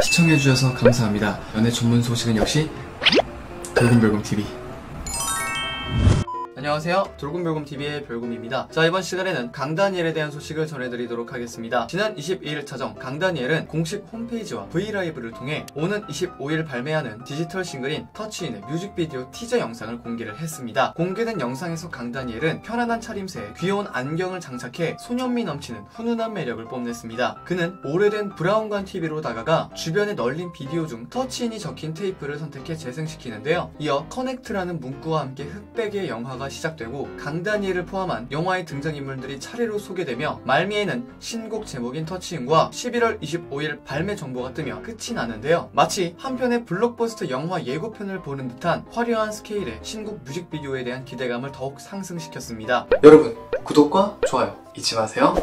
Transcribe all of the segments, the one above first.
시청해주셔서 감사합니다. 연애 전문 소식은 역시 돌곰별곰TV. 안녕하세요, 돌곰별곰TV의 별곰입니다. 자, 이번 시간에는 강다니엘에 대한 소식을 전해드리도록 하겠습니다. 지난 22일 차정 강다니엘은 공식 홈페이지와 브이라이브를 통해 오는 25일 발매하는 디지털 싱글인 터치인의 뮤직비디오 티저 영상을 공개를 했습니다. 공개된 영상에서 강다니엘은 편안한 차림새에 귀여운 안경을 장착해 소년미 넘치는 훈훈한 매력을 뽐냈습니다. 그는 오래된 브라운관 TV로 다가가 주변에 널린 비디오 중 터치인이 적힌 테이프를 선택해 재생시키는데요. 이어 커넥트라는 문구와 함께 흑백의 영화가 시작되고 강다니엘을 포함한 영화의 등장인물들이 차례로 소개되며 말미에는 신곡 제목인 터치인과 11월 25일 발매 정보가 뜨며 끝이 나는데요. 마치 한 편의 블록버스터 영화 예고편을 보는 듯한 화려한 스케일의 신곡 뮤직비디오에 대한 기대감을 더욱 상승시켰습니다. 여러분, 구독과 좋아요 잊지 마세요.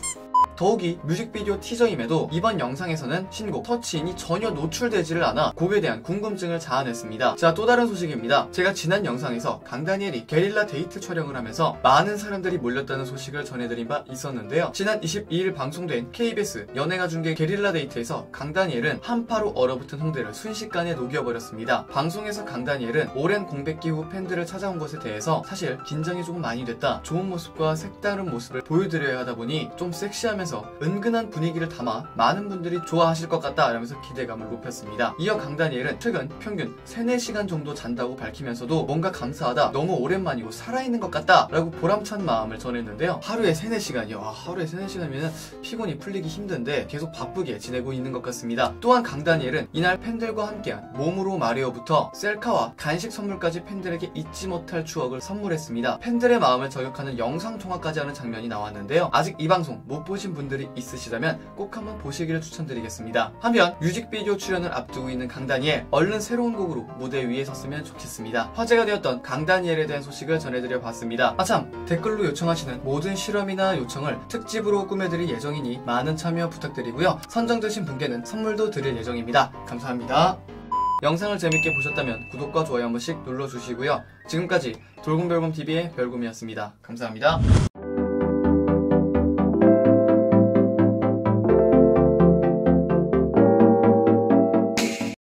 더욱이 뮤직비디오 티저임에도 이번 영상에서는 신곡 터치인이 전혀 노출되지를 않아 곡에 대한 궁금증을 자아냈습니다. 자, 또 다른 소식입니다. 제가 지난 영상에서 강다니엘이 게릴라 데이트 촬영을 하면서 많은 사람들이 몰렸다는 소식을 전해드린 바 있었는데요. 지난 22일 방송된 KBS 연예가 중계 게릴라 데이트에서 강다니엘은 한파로 얼어붙은 홍대를 순식간에 녹여버렸습니다. 방송에서 강다니엘은 오랜 공백기 후 팬들을 찾아온 것에 대해서 사실 긴장이 조금 많이 됐다, 좋은 모습과 색다른 모습을 보여드려야 하다 보니 좀 섹시하면서 은근한 분위기를 담아 많은 분들이 좋아하실 것 같다 라면서 기대감을 높였습니다. 이어 강다니엘은 최근 평균 3-4시간 정도 잔다고 밝히면서도 뭔가 감사하다, 너무 오랜만이고 살아있는 것 같다 라고 보람찬 마음을 전했는데요. 하루에 3-4시간이요. 하루에 3-4시간이면 피곤이 풀리기 힘든데 계속 바쁘게 지내고 있는 것 같습니다. 또한 강다니엘은 이날 팬들과 함께한 몸으로 마리오부터 셀카와 간식 선물까지 팬들에게 잊지 못할 추억을 선물했습니다. 팬들의 마음을 저격하는 영상통화까지 하는 장면이 나왔는데요. 아직 이 방송 못 보신 분들이 있으시다면 꼭 한번 보시기를 추천드리겠습니다. 한편 뮤직비디오 출연을 앞두고 있는 강다니엘, 얼른 새로운 곡으로 무대 위에 섰으면 좋겠습니다. 화제가 되었던 강다니엘에 대한 소식을 전해드려 봤습니다. 아참, 댓글로 요청하시는 모든 실험이나 요청을 특집으로 꾸며드릴 예정이니 많은 참여 부탁드리고요. 선정되신 분께는 선물도 드릴 예정입니다. 감사합니다. 영상을 재밌게 보셨다면 구독과 좋아요 한 번씩 눌러주시고요. 지금까지 돌곰별곰TV의 별곰이었습니다. 감사합니다.